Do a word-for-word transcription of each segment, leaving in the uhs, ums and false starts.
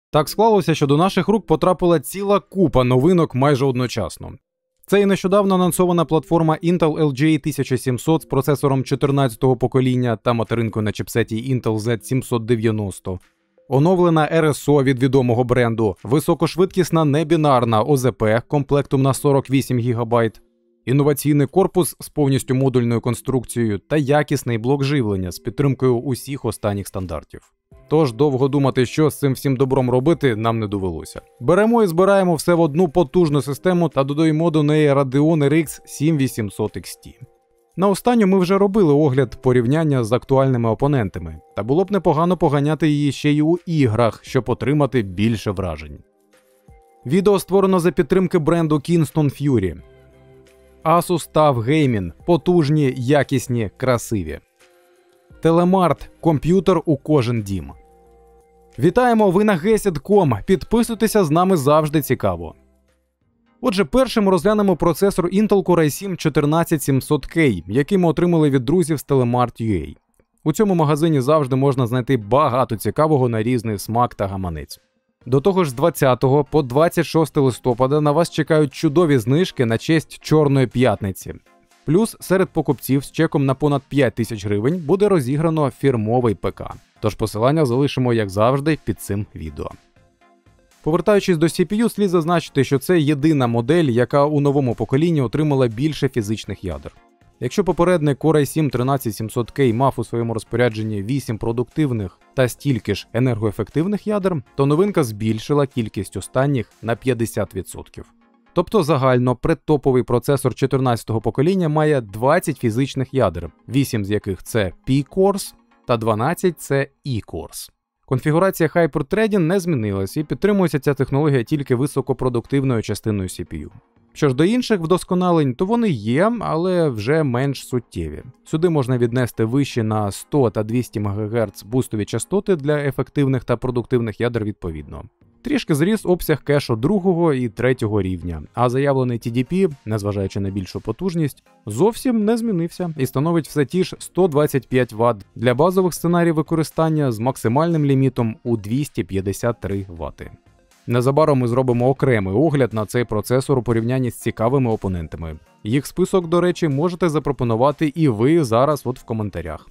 Так склалося, що до наших рук потрапила ціла купа новинок майже одночасно. Це і нещодавно анонсована платформа Intel ел джі ей тисяча сімсот з процесором чотирнадцятого покоління та материнкою на чіпсеті Intel зет сімсот дев'яносто. Оновлена ар ес о від відомого бренду, високошвидкісна небінарна о зет пі комплектом на сорок вісім гігабайт, інноваційний корпус з повністю модульною конструкцією та якісний блок живлення з підтримкою усіх останніх стандартів. Тож довго думати, що з цим всім добром робити, нам не довелося. Беремо і збираємо все в одну потужну систему та додаємо до неї Radeon ар ікс сім вісімсот ікс ті. На останню ми вже робили огляд порівняння з актуальними опонентами, та було б непогано поганяти її ще й у іграх, щоб отримати більше вражень. Відео створено за підтримки бренду Kingston Fury. Asus TUF Gaming – потужні, якісні, красиві. Телемарт – комп'ютер у кожен дім. Вітаємо, ви на гесід крапка ком, підписуйтеся, з нами завжди цікаво. Отже, першим розглянемо процесор Intel Core ай сім чотирнадцять сімсот кей, який ми отримали від друзів з Telemart точка ю а. У цьому магазині завжди можна знайти багато цікавого на різний смак та гаманець. До того ж, з двадцятого по двадцять шосте листопада на вас чекають чудові знижки на честь Чорної п'ятниці. Плюс серед покупців з чеком на понад п'ять тисяч гривень буде розіграно фірмовий ПК. Тож посилання залишимо, як завжди, під цим відео. Повертаючись до сі пі ю, слід зазначити, що це єдина модель, яка у новому поколінні отримала більше фізичних ядер. Якщо попередник Core ай сім тринадцять сімсот кей мав у своєму розпорядженні вісім продуктивних та стільки ж енергоефективних ядер, то новинка збільшила кількість останніх на п'ятдесят відсотків. Тобто загально предтоповий процесор чотирнадцятого покоління має двадцять фізичних ядер, вісім з яких це P-Cores та дванадцять це E-Cores. Конфігурація Hyper-Threading не змінилась і підтримується ця технологія тільки високопродуктивною частиною сі пі ю. Що ж до інших вдосконалень, то вони є, але вже менш суттєві. Сюди можна віднести вищі на сто та двісті мегагерц бустові частоти для ефективних та продуктивних ядер відповідно. Трішки зріс обсяг кешу другого і третього рівня, а заявлений ті ді пі, незважаючи на більшу потужність, зовсім не змінився і становить все ті ж сто двадцять п'ять ватт для базових сценаріїв використання з максимальним лімітом у двісті п'ятдесят три ватти. Незабаром ми зробимо окремий огляд на цей процесор у порівнянні з цікавими опонентами. Їх список, до речі, можете запропонувати і ви зараз от в коментарях.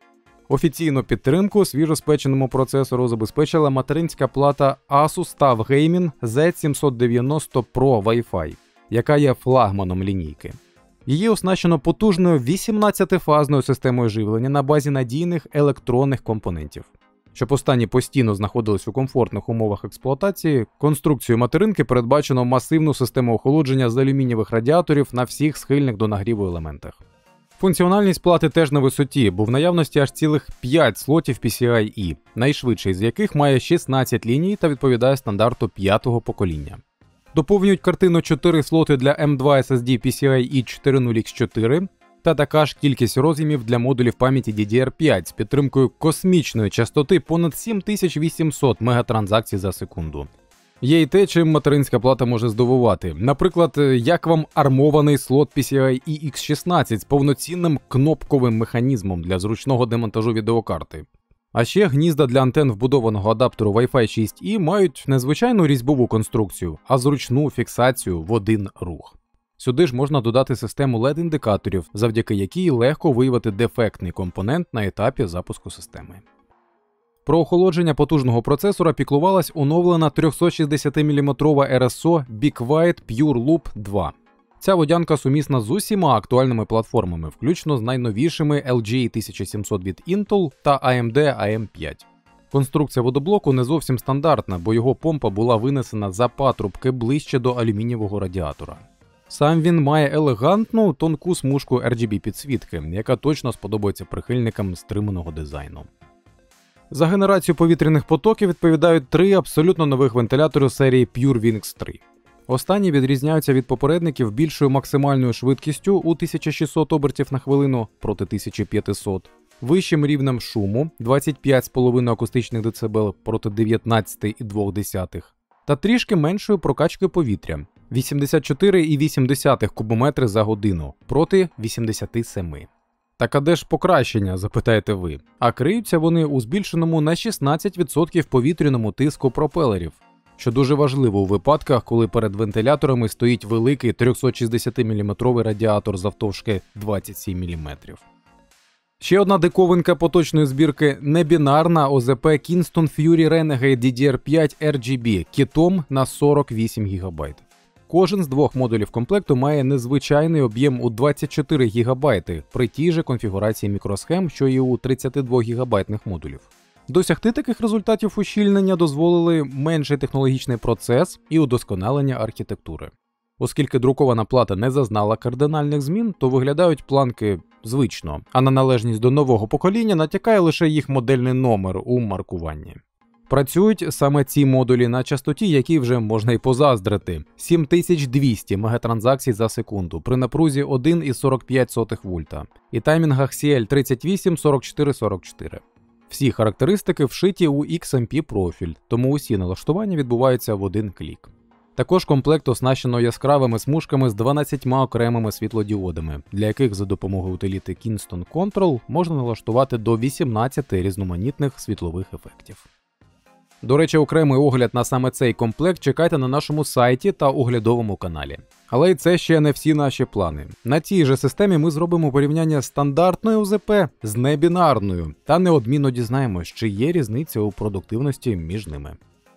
Офіційну підтримку свіжоспеченому процесору забезпечила материнська плата Asus TUF Gaming зет сімсот дев'яносто Pro Wi-Fi, яка є флагманом лінійки. Її оснащено потужною вісімнадцятифазною системою живлення на базі надійних електронних компонентів. Щоб останні постійно знаходились у комфортних умовах експлуатації, конструкцією материнки передбачено масивну систему охолодження з алюмінієвих радіаторів на всіх схильних до нагріву елементах. Функціональність плати теж на висоті, бо в наявності аж цілих п'ять слотів пі ці ай і, найшвидший з яких має шістнадцять ліній та відповідає стандарту п'ятого покоління. Доповнюють картину чотири слоти для ем два ес ес ді пі ці ай і чотири нуль ікс чотири та така ж кількість роз'ємів для модулів пам'яті ді ді ар п'ять з підтримкою космічної частоти понад сім тисяч вісімсот мегатранзакцій за секунду. Є й те, чим материнська плата може здивувати. Наприклад, як вам армований слот пі ці ай і ікс шістнадцять з повноцінним кнопковим механізмом для зручного демонтажу відеокарти. А ще гнізда для антен вбудованого адаптеру Wi-Fi шість і мають не звичайну різьбову конструкцію, а зручну фіксацію в один рух. Сюди ж можна додати систему ел і ді-індикаторів, завдяки якій легко виявити дефектний компонент на етапі запуску системи. Про охолодження потужного процесора піклувалась оновлена трьохсотшістдесятиміліметрова ар ес о BeQuiet PureLoop два. Ця водянка сумісна з усіма актуальними платформами, включно з найновішими ел джі ей тисяча сімсот від Intel та ей ем ді ей ем п'ять. Конструкція водоблоку не зовсім стандартна, бо його помпа була винесена за патрубки ближче до алюмінієвого радіатора. Сам він має елегантну, тонку смужку ар джі бі підсвітки, яка точно сподобається прихильникам стриманого дизайну. За генерацію повітряних потоків відповідають три абсолютно нових вентилятори серії PureWinx три. Останні відрізняються від попередників більшою максимальною швидкістю у тисяча шістсот обертів на хвилину проти тисяча п'ятсот, вищим рівнем шуму двадцять п'ять цілих п'ять акустичних децибел проти дев'ятнадцять цілих дві десятих, та трішки меншою прокачкою повітря вісімдесят чотири цілих вісім десятих кубометри за годину проти вісімдесят сім. Так а де ж покращення, запитаєте ви? А криються вони у збільшеному на шістнадцять відсотків повітряному тиску пропелерів, що дуже важливо у випадках, коли перед вентиляторами стоїть великий трьохсотшістдесятиміліметровий радіатор завтовшки двадцять сім міліметрів. Ще одна диковинка поточної збірки – небінарна О Зе Пе Kingston Fury Renegade Ді Ді Ар п'ять Ар Джі Бі кітом на сорок вісім гігабайт. Кожен з двох модулів комплекту має незвичайний об'єм у двадцять чотири гігабайти при тій же конфігурації мікросхем, що і у тридцятидвогігабайтних модулів. Досягти таких результатів ущільнення дозволили менший технологічний процес і удосконалення архітектури. Оскільки друкована плата не зазнала кардинальних змін, то виглядають планки звично, а на належність до нового покоління натякає лише їх модельний номер у маркуванні. Працюють саме ці модулі на частоті, якій вже можна й позаздрити – сім тисяч двісті мегатранзакцій за секунду при напрузі один цілих сорок п'ять сотих вольта і таймінгах Сі Ель тридцять вісім сорок чотири сорок чотири. Всі характеристики вшиті у Ікс Ем Пі профіль, тому усі налаштування відбуваються в один клік. Також комплект оснащено яскравими смужками з дванадцятьма окремими світлодіодами, для яких за допомогою утиліти Kingston Control можна налаштувати до вісімнадцяти різноманітних світлових ефектів. До речі, окремий огляд на саме цей комплект чекайте на нашому сайті та оглядовому каналі. Але й це ще не всі наші плани. На цій же системі ми зробимо порівняння стандартної О Зе Пе з небінарною та неодмінно дізнаємось, чи є різниця у продуктивності між ними.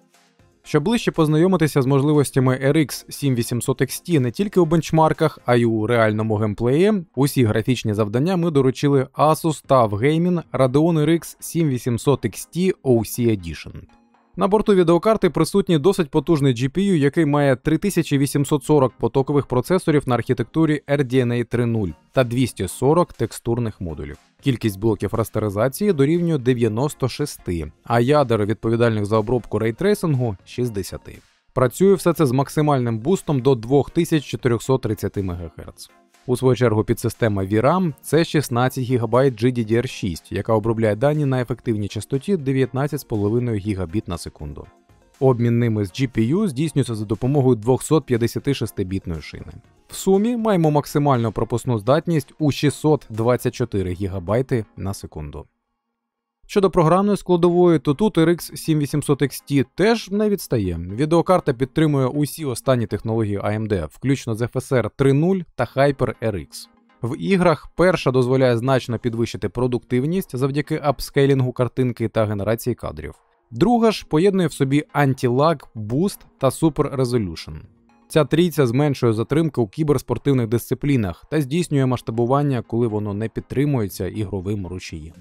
Щоб ближче познайомитися з можливостями Ар Ікс сім вісімсот Ікс Ті не тільки у бенчмарках, а й у реальному геймплеї, усі графічні завдання ми доручили Asus TUF Gaming Radeon Ар Ікс сім вісімсот Ікс Ті О Сі Edition. На борту відеокарти присутній досить потужний Джі Пі Ю, який має три тисячі вісімсот сорок потокових процесорів на архітектурі Ар Ді Ен Ей три нуль та двісті сорок текстурних модулів. Кількість блоків растеризації дорівнює дев'яносто шість, а ядер, відповідальних за обробку рейтрейсингу – шістдесят. Працює все це з максимальним бустом до дві тисячі чотириста тридцять мегагерц. У свою чергу підсистема ві рам – це шістнадцять гігабайт Джі Ді Ді Ар шість, яка обробляє дані на ефективній частоті дев'ятнадцять цілих п'ять десятих гігабіт на секунду. Обмін ними з Джі Пі Ю здійснюється за допомогою двохсотп'ятдесятишестибітної шини. В сумі маємо максимальну пропускну здатність у шістсот двадцять чотири гігабайти на секунду. Щодо програмної складової, то тут Ар Ікс сім вісімсот Ікс Ті теж не відстає. Відеокарта підтримує усі останні технології А Ем Ді, включно з Еф Ес Ар три нуль та HyperR Ікс. В іграх перша дозволяє значно підвищити продуктивність завдяки апскейлінгу картинки та генерації кадрів. Друга ж поєднує в собі антилаг, буст та Super Resolution. Ця трійця зменшує затримки у кіберспортивних дисциплінах та здійснює масштабування, коли воно не підтримується ігровим рушієм.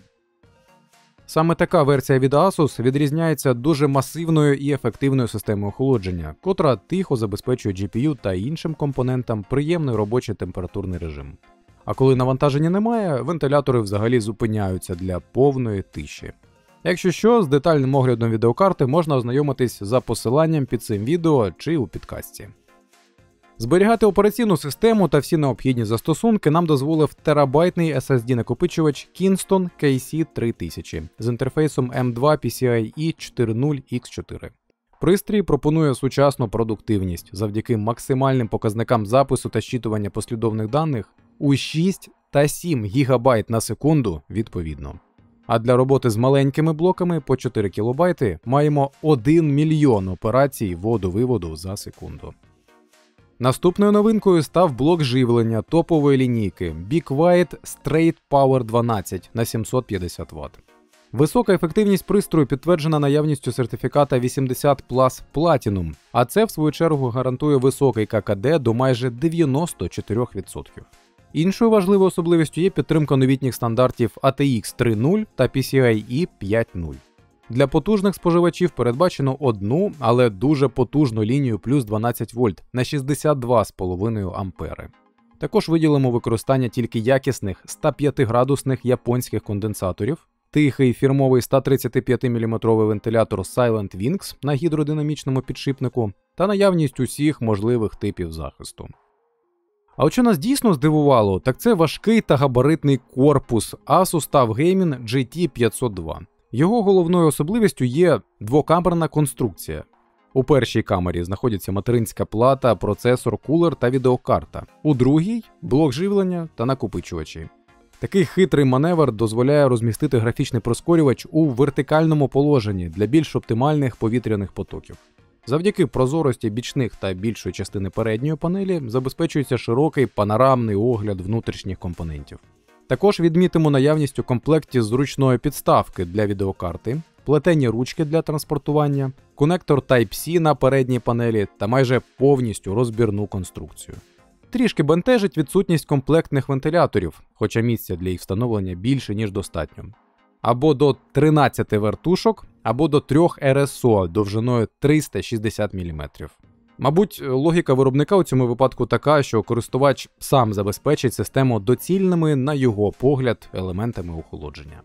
Саме така версія від Asus відрізняється дуже масивною і ефективною системою охолодження, котра тихо забезпечує Джі Пі Ю та іншим компонентам приємний робочий температурний режим. А коли навантаження немає, вентилятори взагалі зупиняються для повної тиші. Якщо що, з детальним оглядом відеокарти можна ознайомитись за посиланням під цим відео чи у підкасті. Зберігати операційну систему та всі необхідні застосунки нам дозволив терабайтний ес ес ді-накопичувач Kingston Кей Сі три тисячі з інтерфейсом Ем два Пі Сі Ай І чотири нуль Ікс чотири. Пристрій пропонує сучасну продуктивність завдяки максимальним показникам запису та щитування послідовних даних у шість та сім гігабайт на секунду відповідно. А для роботи з маленькими блоками по чотири кілобайти маємо один мільйон операцій вводу-виводу за секунду. Наступною новинкою став блок живлення топової лінійки Be Quiet Straight Power дванадцять на сімсот п'ятдесят ватт. Висока ефективність пристрою підтверджена наявністю сертифіката вісімдесят плюс Platinum, а це в свою чергу гарантує високий Ка Ка Де до майже дев'яносто чотири відсотки. Іншою важливою особливістю є підтримка новітніх стандартів А Те Ікс три нуль та Пі Сі Ай І п'ять нуль. Для потужних споживачів передбачено одну, але дуже потужну лінію плюс дванадцять вольт на шістдесят два цілих п'ять ампери. Також виділимо використання тільки якісних сто п'ятиградусних японських конденсаторів, тихий фірмовий сто тридцять п'ять міліметровий вентилятор Silent Wings на гідродинамічному підшипнику та наявність усіх можливих типів захисту. А от що нас дійсно здивувало, так це важкий та габаритний корпус Asus TUF Gaming Джі Ті п'ятсот два. Його головною особливістю є двокамерна конструкція. У першій камері знаходяться материнська плата, процесор, кулер та відеокарта. У другій – блок живлення та накопичувачі. Такий хитрий маневр дозволяє розмістити графічний прискорювач у вертикальному положенні для більш оптимальних повітряних потоків. Завдяки прозорості бічних та більшої частини передньої панелі забезпечується широкий панорамний огляд внутрішніх компонентів. Також відмітимо наявність у комплекті зручної підставки для відеокарти, плетені ручки для транспортування, конектор Type-C на передній панелі та майже повністю розбірну конструкцію. Трішки бентежить відсутність комплектних вентиляторів, хоча місця для їх встановлення більше, ніж достатньо. Або до тринадцяти вертушок, або до трьох ер ес о довжиною триста шістдесят міліметрів. Мабуть, логіка виробника у цьому випадку така, що користувач сам забезпечить систему доцільними, на його погляд, елементами охолодження.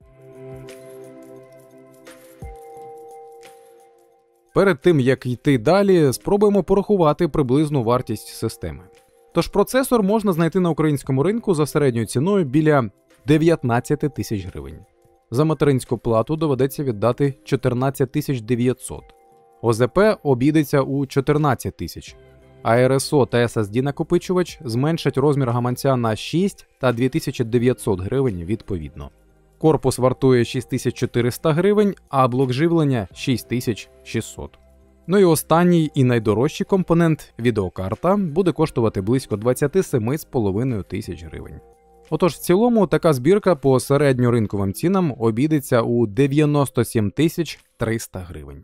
Перед тим, як йти далі, спробуємо порахувати приблизну вартість системи. Тож процесор можна знайти на українському ринку за середньою ціною біля дев'ятнадцять тисяч гривень. За материнську плату доведеться віддати чотирнадцять тисяч дев'ятсот. о зет пе обійдеться у чотирнадцять тисяч, а ер ес о та ес ес ді-накопичувач зменшать розмір гаманця на шість та дві тисячі дев'ятсот гривень відповідно. Корпус вартує шість тисяч чотириста гривень, а блок живлення – шість тисяч шістсот. Ну і останній і найдорожчий компонент – відеокарта – буде коштувати близько двадцять сім з половиною тисяч гривень. Отож, в цілому, така збірка по середньоринковим цінам обійдеться у дев'яносто сім тисяч триста гривень.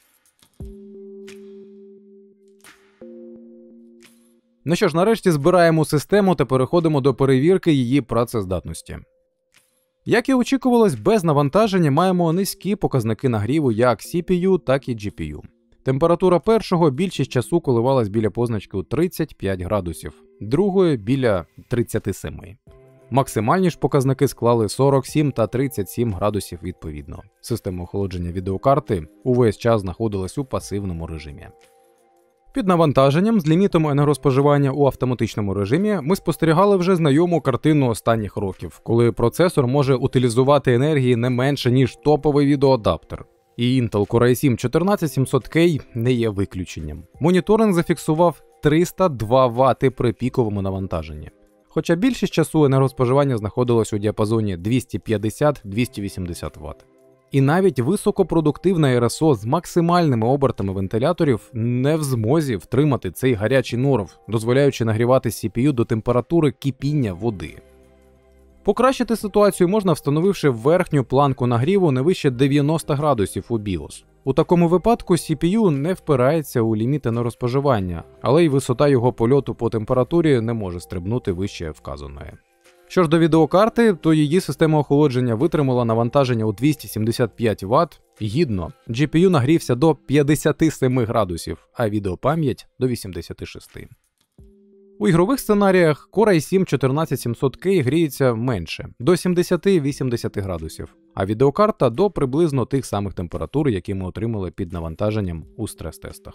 Ну що ж, нарешті збираємо систему та переходимо до перевірки її працездатності. Як і очікувалось, без навантаження маємо низькі показники нагріву як сі пі ю, так і джі пі ю. Температура першого більшість часу коливалась біля позначки у тридцять п'ять градусів, другої – біля тридцять сім. Максимальні ж показники склали сорок сім та тридцять сім градусів відповідно. Система охолодження відеокарти увесь час знаходилась у пасивному режимі. Під навантаженням з лімітом енергоспоживання у автоматичному режимі ми спостерігали вже знайому картину останніх років, коли процесор може утилізувати енергії не менше, ніж топовий відеоадаптер. І Intel Core ай сім чотирнадцять сімсот кей не є виключенням. Моніторинг зафіксував триста два вати при піковому навантаженні. Хоча більшість часу енергоспоживання знаходилось у діапазоні двісті п'ятдесят - двісті вісімдесят ват. І навіть високопродуктивна ер ес о з максимальними обертами вентиляторів не в змозі втримати цей гарячий норов, дозволяючи нагрівати сі пі ю до температури кипіння води. Покращити ситуацію можна, встановивши верхню планку нагріву не вище дев'яносто градусів у біос. У такому випадку сі пі ю не впирається у ліміт енергоспоживання, але й висота його польоту по температурі не може стрибнути вище вказаної. Що ж до відеокарти, то її система охолодження витримала навантаження у двісті сімдесят п'ять ват гідно. джі пі ю нагрівся до п'ятдесят сім градусів, а відеопам'ять до вісімдесят шість. У ігрових сценаріях Core ай сім чотирнадцять сімсот кей гріється менше, до сімдесят - вісімдесят градусів, а відеокарта до приблизно тих самих температур, які ми отримали під навантаженням у стрес-тестах.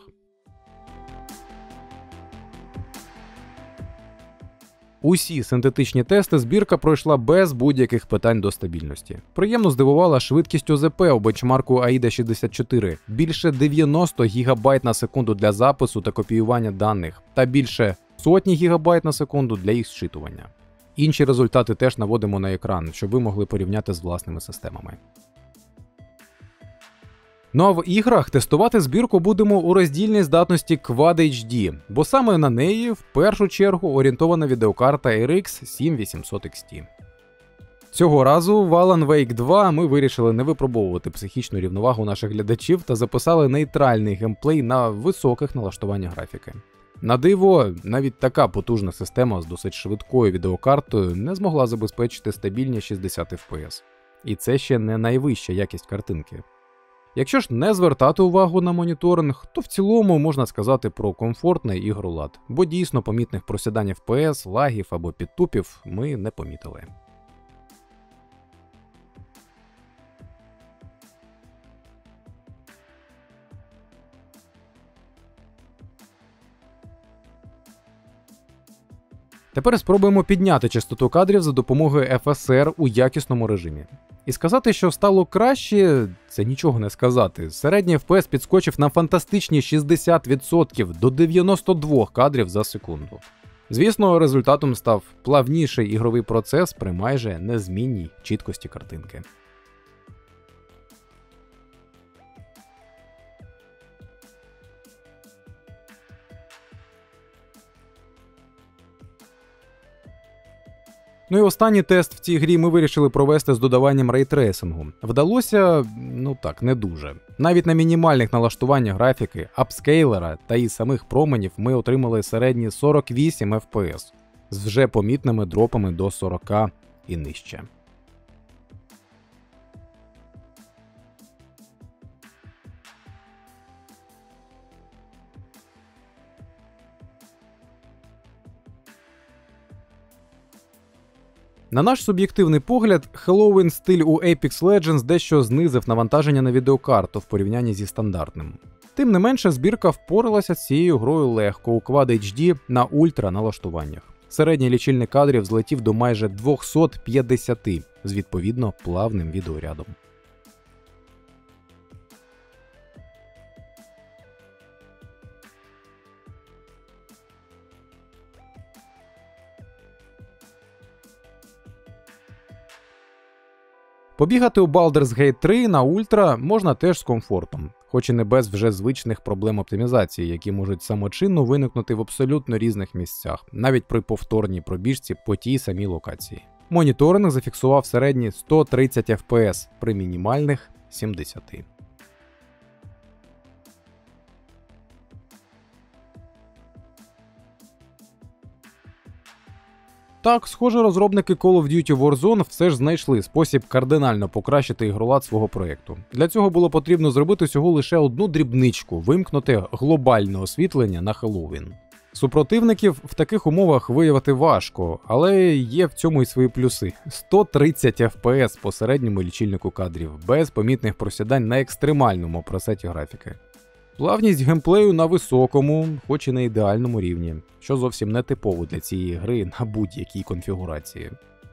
Усі синтетичні тести збірка пройшла без будь-яких питань до стабільності. Приємно здивувала швидкість о зет пе у бенчмарку аїда шістдесят чотири – більше дев'яносто гігабайт на секунду для запису та копіювання даних, та більше сотні гігабайт на секунду для їх зчитування. Інші результати теж наводимо на екран, щоб ви могли порівняти з власними системами. Ну а в іграх тестувати збірку будемо у роздільній здатності Quad ейч ді, бо саме на неї в першу чергу орієнтована відеокарта ар ікс сім вісімсот ікс ті. Цього разу в Alan Wake два ми вирішили не випробовувати психічну рівновагу наших глядачів та записали нейтральний геймплей на високих налаштуваннях графіки. На диво, навіть така потужна система з досить швидкою відеокартою не змогла забезпечити стабільні шістдесят еф пі ес. І це ще не найвища якість картинки. Якщо ж не звертати увагу на моніторинг, то в цілому можна сказати про комфортний ігролад, бо дійсно помітних просідань еф пі ес, лагів або підтупів ми не помітили. Тепер спробуємо підняти частоту кадрів за допомогою еф ес ар у якісному режимі. І сказати, що стало краще, це нічого не сказати. Середній еф пі ес підскочив на фантастичні шістдесят відсотків до дев'яносто два кадрів за секунду. Звісно, результатом став плавніший ігровий процес при майже незмінній чіткості картинки. Ну і останній тест в цій грі ми вирішили провести з додаванням рейтрейсингу. Вдалося, ну так, не дуже. Навіть на мінімальних налаштуваннях графіки, апскейлера та і самих променів ми отримали середні сорок вісім еф пі ес з вже помітними дропами до сорок і нижче. На наш суб'єктивний погляд, Halloween стиль у Apex Legends дещо знизив навантаження на відеокарту в порівнянні зі стандартним. Тим не менше, збірка впоралася з цією грою легко у Quad ейч ді на ультра налаштуваннях. Середній лічильник кадрів злетів до майже двісті п'ятдесят з відповідно плавним відеорядом. Побігати у Baldur's Gate три на ультра можна теж з комфортом, хоч і не без вже звичних проблем оптимізації, які можуть самочинно виникнути в абсолютно різних місцях, навіть при повторній пробіжці по тій самій локації. Моніторинг зафіксував середні сто тридцять еф пі ес при мінімальних сімдесят. Так, схоже, розробники Call of Duty Warzone все ж знайшли спосіб кардинально покращити ігролад свого проєкту. Для цього було потрібно зробити всього лише одну дрібничку – вимкнути глобальне освітлення на Halloween. Супротивників в таких умовах виявити важко, але є в цьому і свої плюси. сто тридцять еф пі ес по середньому лічильнику кадрів, без помітних просідань на екстремальному пресеті графіки. Плавність геймплею на високому, хоч і не ідеальному рівні, що зовсім не типово для цієї гри на будь-якій конфігурації.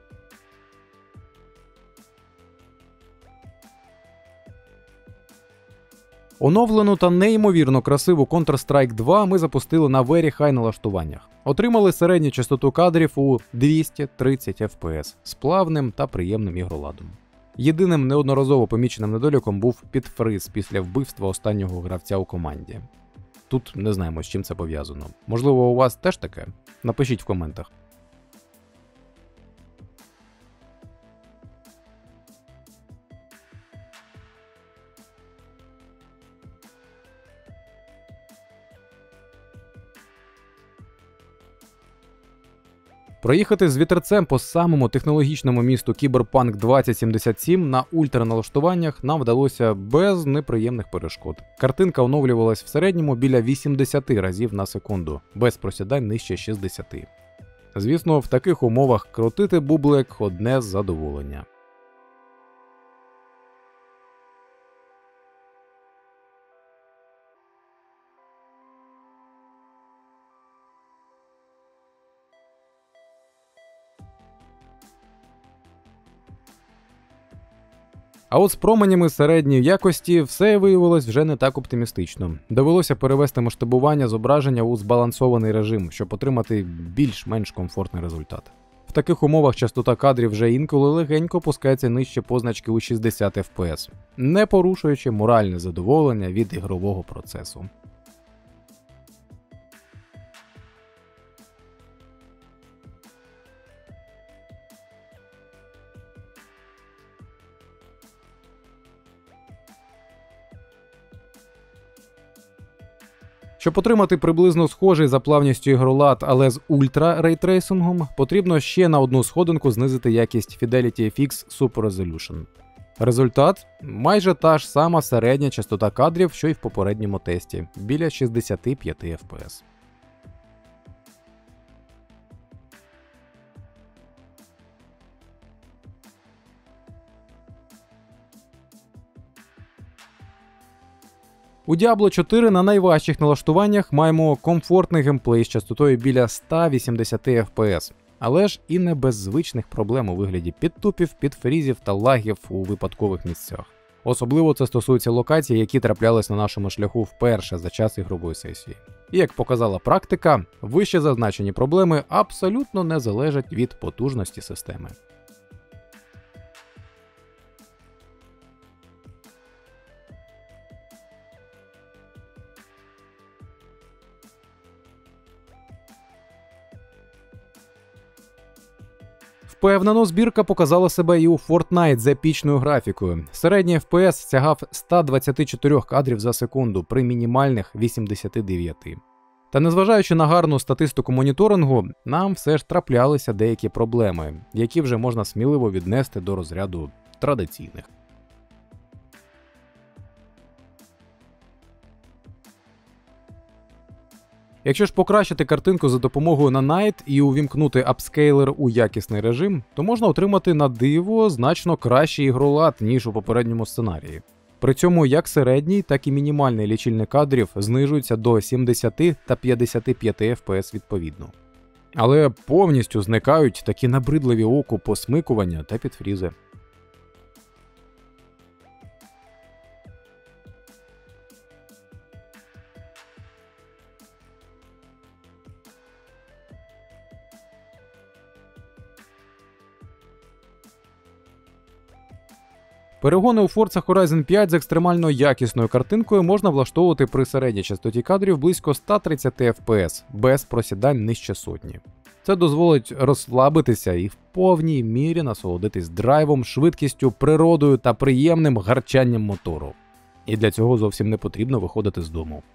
Оновлену та неймовірно красиву Counter-Strike два ми запустили на Very High налаштуваннях. Отримали середню частоту кадрів у двісті тридцять еф пі ес з плавним та приємним ігроладом. Єдиним неодноразово поміченим недоліком був підфриз після вбивства останнього гравця у команді. Тут не знаємо, з чим це пов'язано. Можливо, у вас теж таке? Напишіть в коментах. Проїхати з вітерцем по самому технологічному місту Cyberpunk двадцять сімдесят сім на ультраналаштуваннях нам вдалося без неприємних перешкод. Картинка оновлювалась в середньому біля вісімдесят разів на секунду, без просідань нижче шістдесят. Звісно, в таких умовах крутити бублик – одне з задоволення. А от з променями середньої якості все виявилось вже не так оптимістично. Довелося перевести масштабування зображення у збалансований режим, щоб отримати більш-менш комфортний результат. В таких умовах частота кадрів вже інколи легенько опускається нижче позначки у шістдесят еф пі ес, не порушуючи моральне задоволення від ігрового процесу. Щоб отримати приблизно схожий за плавністю ігролад, але з ультра рейтрейсингом, потрібно ще на одну сходинку знизити якість Fidelity еф ікс Super Resolution. Результат – майже та ж сама середня частота кадрів, що й в попередньому тесті – біля шістдесят п'ять еф пі ес. У Diablo чотири на найважчих налаштуваннях маємо комфортний геймплей з частотою біля сто вісімдесят еф пі ес, але ж і не без звичних проблем у вигляді підтупів, підфрізів та лагів у випадкових місцях. Особливо це стосується локацій, які траплялись на нашому шляху вперше за час ігрової сесії. І як показала практика, вище зазначені проблеми абсолютно не залежать від потужності системи. Впевнено, збірка показала себе і у Fortnite з епічною графікою. Середній еф пі ес сягав ста двадцяти чотирьох кадрів за секунду при мінімальних вісімдесяти дев'яти. Та незважаючи на гарну статистику моніторингу, нам все ж траплялися деякі проблеми, які вже можна сміливо віднести до розряду традиційних. Якщо ж покращити картинку за допомогою Nanite і увімкнути апскейлер у якісний режим, то можна отримати на диво значно кращий ігролад, ніж у попередньому сценарії. При цьому як середній, так і мінімальний лічильник кадрів знижуються до сімдесяти та п'ятдесяти п'яти еф пі ес відповідно. Але повністю зникають такі набридливі оку посмикування та підфрізи. Перегони у Forza Horizon п'ять з екстремально якісною картинкою можна влаштовувати при середній частоті кадрів близько ста тридцяти еф пі ес, без просідань нижче сотні. Це дозволить розслабитися і в повній мірі насолодитись драйвом, швидкістю, природою та приємним гарчанням мотору. І для цього зовсім не потрібно виходити з дому.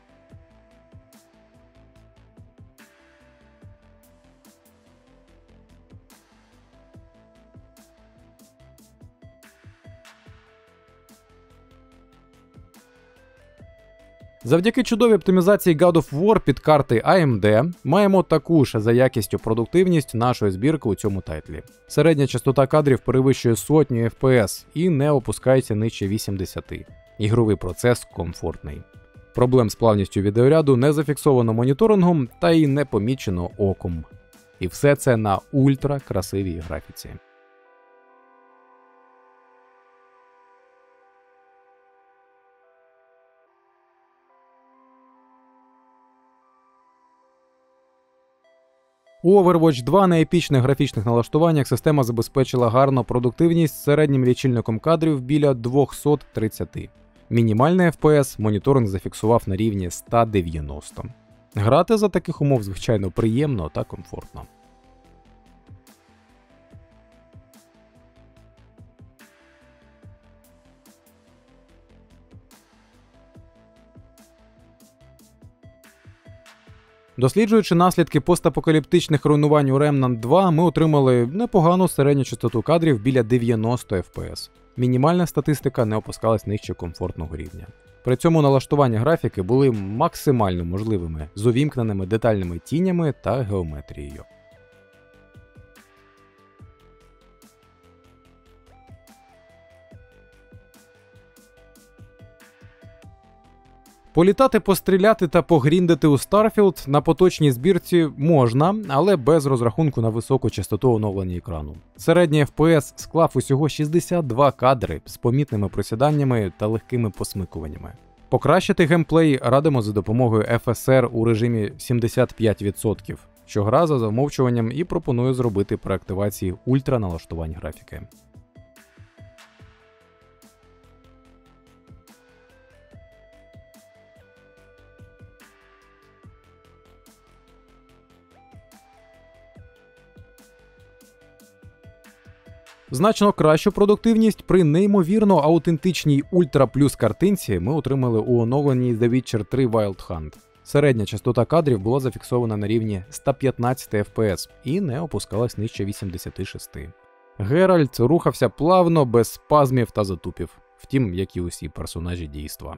Завдяки чудовій оптимізації God of War під карти ей ем ді маємо таку ж за якістю продуктивність нашої збірки у цьому тайтлі. Середня частота кадрів перевищує сотню еф пі ес і не опускається нижче вісімдесяти. Ігровий процес комфортний. Проблем з плавністю відеоряду не зафіксовано моніторингом та й не помічено оком. І все це на ультра красивій графіці. У Overwatch два на епічних графічних налаштуваннях система забезпечила гарну продуктивність з середнім лічильником кадрів біля двісті тридцять. Мінімальний еф пі ес моніторинг зафіксував на рівні ста дев'яноста. Грати за таких умов, звичайно, приємно та комфортно. Досліджуючи наслідки постапокаліптичних руйнувань у Remnant два, ми отримали непогану середню частоту кадрів біля дев'яносто еф пі ес. Мінімальна статистика не опускалась нижче комфортного рівня. При цьому налаштування графіки були максимально можливими, з увімкненими детальними тінями та геометрією. Політати, постріляти та погріндити у Starfield на поточній збірці можна, але без розрахунку на високу частоту оновлення екрану. Середній еф пі ес склав усього шістдесят два кадри з помітними просіданнями та легкими посмикуваннями. Покращити геймплей радимо за допомогою еф ес ар у режимі сімдесят п'ять відсотків, що гра за замовчуванням і пропонує зробити при активації ультраналаштувань графіки. Значно кращу продуктивність при неймовірно аутентичній Ультра Плюс картинці ми отримали у оновленій The Witcher три Wild Hunt. Середня частота кадрів була зафіксована на рівні ста п'ятнадцяти еф пі ес і не опускалась нижче вісімдесяти шести. Геральт рухався плавно, без спазмів та затупів, втім, як і усі персонажі дійства.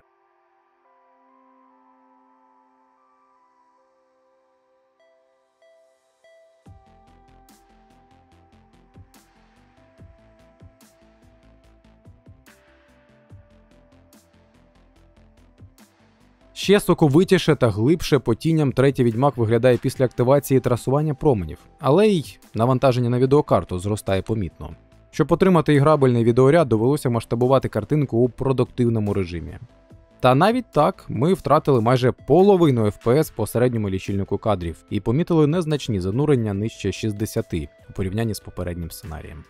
Ще соковитіше та глибше по тіням третій Відьмак виглядає після активації трасування променів, але й навантаження на відеокарту зростає помітно. Щоб отримати іграбельний відеоряд, довелося масштабувати картинку у продуктивному режимі. Та навіть так, ми втратили майже половину еф пі ес по середньому лічильнику кадрів і помітили незначні занурення нижче шістдесят у порівнянні з попереднім сценарієм.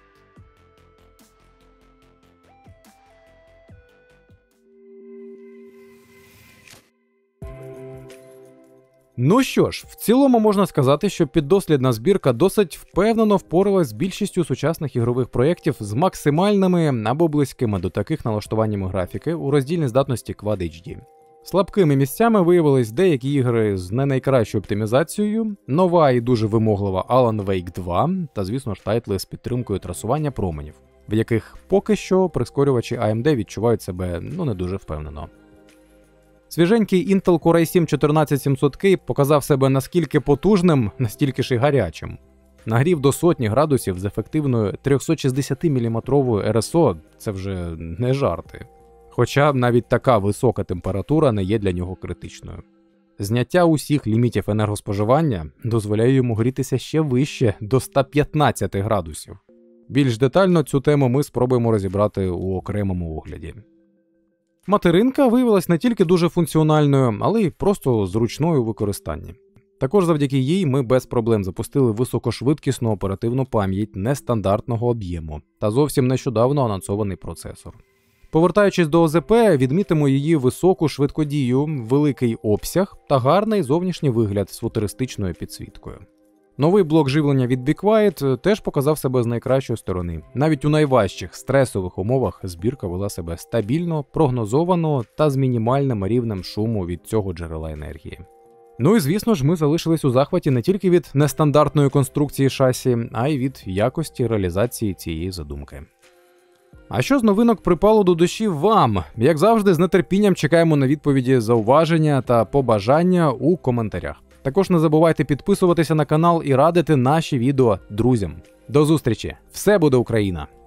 Ну що ж, в цілому можна сказати, що піддослідна збірка досить впевнено впоралась з більшістю сучасних ігрових проєктів з максимальними або близькими до таких налаштуваннями графіки у роздільній здатності Quad ейч ді. Слабкими місцями виявились деякі ігри з не найкращою оптимізацією, нова і дуже вимоглива Alan Wake два та, звісно ж, тайтли з підтримкою трасування променів, в яких поки що прискорювачі ей ем ді відчувають себе ну не дуже впевнено. Свіженький Intel Core ай сім чотирнадцять сімсот кей показав себе наскільки потужним, настільки ж і гарячим. Нагрів до сотні градусів з ефективною трьохсотшістдесятиміліметровою ар ес о – це вже не жарти. Хоча навіть така висока температура не є для нього критичною. Зняття усіх лімітів енергоспоживання дозволяє йому грітися ще вище, до ста п'ятнадцяти градусів. Більш детально цю тему ми спробуємо розібрати у окремому огляді. Материнка виявилась не тільки дуже функціональною, але й просто зручною у використанні. Також завдяки їй ми без проблем запустили високошвидкісну оперативну пам'ять нестандартного об'єму та зовсім нещодавно анонсований процесор. Повертаючись до о зет пі, відмітимо її високу швидкодію, великий обсяг та гарний зовнішній вигляд з футуристичною підсвіткою. Новий блок живлення від Be Quiet теж показав себе з найкращої сторони. Навіть у найважчих стресових умовах збірка вела себе стабільно, прогнозовано та з мінімальним рівнем шуму від цього джерела енергії. Ну і звісно ж, ми залишились у захваті не тільки від нестандартної конструкції шасі, а й від якості реалізації цієї задумки. А що з новинок припало до душі вам? Як завжди, з нетерпінням чекаємо на відповіді, зауваження та побажання у коментарях. Також не забувайте підписуватися на канал і радити наші відео друзям. До зустрічі! Все буде Україна!